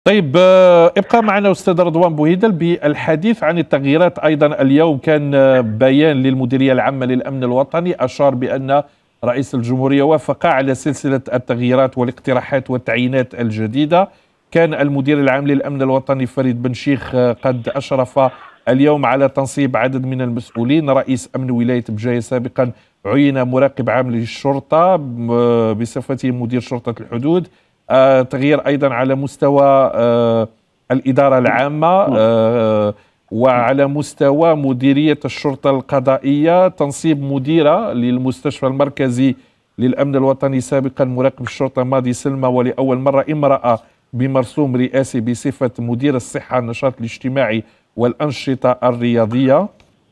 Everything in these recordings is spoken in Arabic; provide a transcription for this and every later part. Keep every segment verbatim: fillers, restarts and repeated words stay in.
طيب، آه، ابقى معنا أستاذ رضوان بوهيدل بالحديث عن التغييرات. أيضا اليوم كان آه، بيان للمديرية العامة للأمن الوطني أشار بأن رئيس الجمهورية وافق على سلسلة التغييرات والاقتراحات والتعيينات الجديدة. كان المدير العام للأمن الوطني فريد بن شيخ آه، قد أشرف اليوم على تنصيب عدد من المسؤولين. رئيس أمن ولاية بجاية سابقا عين مراقب عام للشرطة آه، بصفته مدير شرطة الحدود. آه، تغيير أيضا على مستوى آه، الإدارة العامة، آه، وعلى مستوى مديرية الشرطة القضائية تنصيب مديرة للمستشفى المركزي للأمن الوطني سابقا مراقب الشرطة ماضي سلمى، ولأول مرة امرأة بمرسوم رئاسي بصفة مدير الصحة النشاط الاجتماعي والأنشطة الرياضية.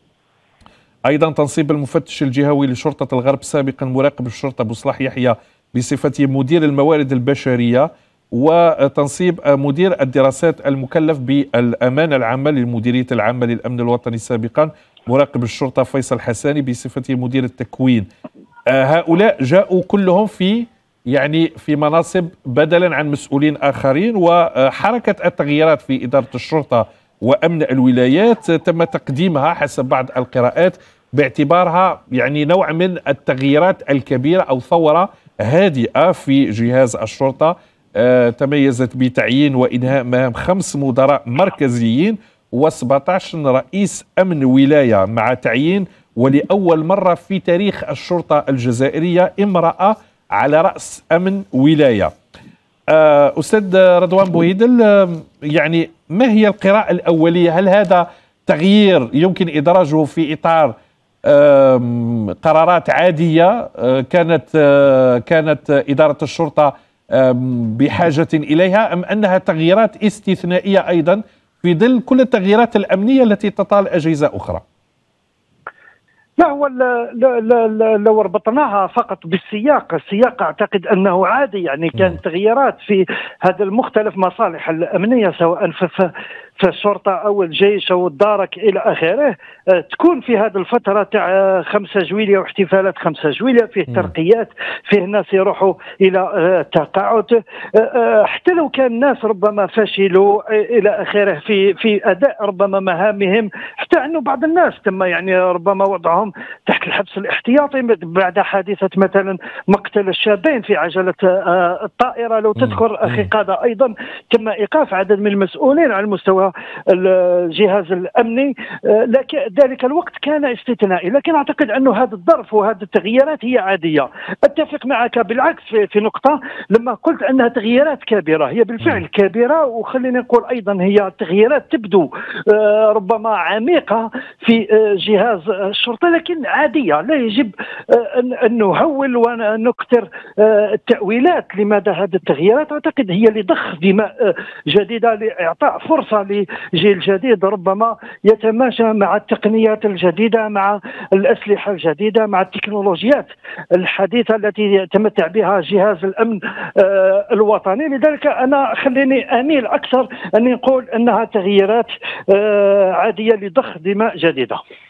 أيضا تنصيب المفتش الجهوي لشرطة الغرب سابقا مراقب الشرطة بوصلاح يحيى بصفته مدير الموارد البشرية، وتنصيب مدير الدراسات المكلف بالأمانة العامة للمديرية العامة للأمن الوطني سابقا مراقب الشرطة فيصل حساني بصفته مدير التكوين. هؤلاء جاءوا كلهم في يعني في مناصب بدلا عن مسؤولين آخرين. وحركة التغييرات في إدارة الشرطة وأمن الولايات تم تقديمها حسب بعض القراءات باعتبارها يعني نوع من التغييرات الكبيرة أو ثورة هادئة في جهاز الشرطة. آه تميزت بتعيين وإنهاء مهام خمس مدراء مركزيين و17 رئيس أمن ولاية، مع تعيين ولأول مرة في تاريخ الشرطة الجزائرية امرأة على رأس أمن ولاية. آه أستاذ رضوان بوهيدل، آه يعني ما هي القراءة الأولية؟ هل هذا تغيير يمكن إدراجه في إطار قرارات عادية كانت كانت إدارة الشرطة بحاجة إليها، أم أنها تغييرات استثنائية أيضا في ظل كل التغييرات الأمنية التي تطال أجهزة أخرى؟ لا، هو لو ربطناها فقط بالسياق، السياق اعتقد انه عادي، يعني كان تغييرات في هذا المختلف مصالح الامنيه سواء في في الشرطه او الجيش او الدارك الى اخره، تكون في هذه الفتره تاع خمسة جويلية واحتفالات خمسة جويلية، فيه ترقيات، فيه ناس يروحوا الى تقاعد، حتى لو كان الناس ربما فشلوا الى اخره في في اداء ربما مهامهم، حتى انه بعض الناس تم يعني ربما وضعهم تحت الحبس الاحتياطي بعد حادثه مثلا مقتل الشابين في عجله الطائره. لو تذكر اخي قادة، ايضا تم ايقاف عدد من المسؤولين على مستوى الجهاز الامني، لكن ذلك الوقت كان استثنائي. لكن اعتقد انه هذا الظرف وهذه التغييرات هي عاديه. اتفق معك بالعكس في, في نقطه لما قلت انها تغييرات كبيره، هي بالفعل كبيره، وخليني نقول ايضا هي تغييرات تبدو ربما عميقه في جهاز الشرطه، لكن عاديه. لا يجب ان نهول ونكثر التاويلات. لماذا هذه التغييرات؟ اعتقد هي لضخ دماء جديده، لاعطاء فرصه لجيل جديد ربما يتماشى مع التقنيات الجديدة، مع الأسلحة الجديدة، مع التكنولوجيات الحديثة التي يتمتع بها جهاز الأمن الوطني. لذلك أنا خليني أميل أكثر أن نقول أنها تغييرات عادية لضخ دماء جديدة.